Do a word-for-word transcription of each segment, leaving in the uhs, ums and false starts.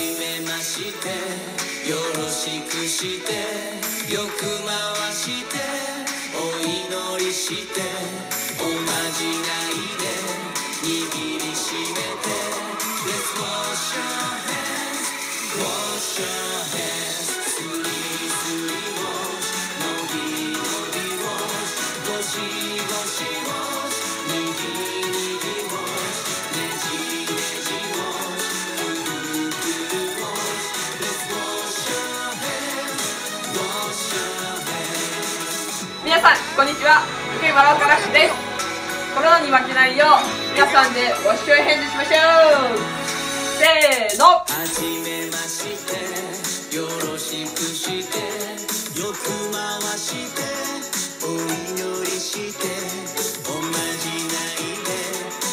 めましてよろしくしてよく回してお祈りしておまじないで握りしめて Let's wash our hands wash our hands スリースリー wash のびのび wash ゴシゴシ wash にぎにぎ wash ねじねじ wash くるくる wash Let's wash our hands wash our hands 皆さんこんにちは、福井マラオカラッシュです。コロナに負けないよう皆さんでご視聴返事しましょう。せーの。 はじめましてよろしくしてよく回してお祈りしておまじないで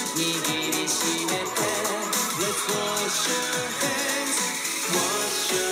握りしめて Let's wash your hands wash your